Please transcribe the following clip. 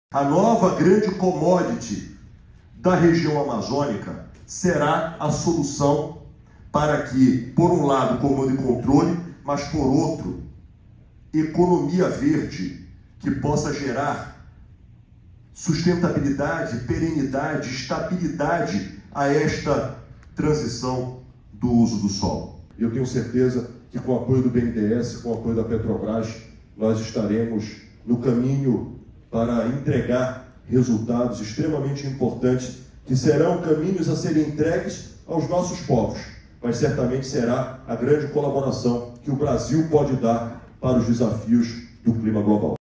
A nova grande commodity da região amazônica será a solução para que, por um lado, comando e controle, mas por outro, economia verde que possa gerar sustentabilidade, perenidade, estabilidade a esta transição do uso do solo. Eu tenho certeza que com o apoio do BNDES, com o apoio da Petrobras, nós estaremos no caminho para entregar resultados extremamente importantes, que serão caminhos a serem entregues aos nossos povos, mas certamente será a grande colaboração que o Brasil pode dar para os desafios do clima global.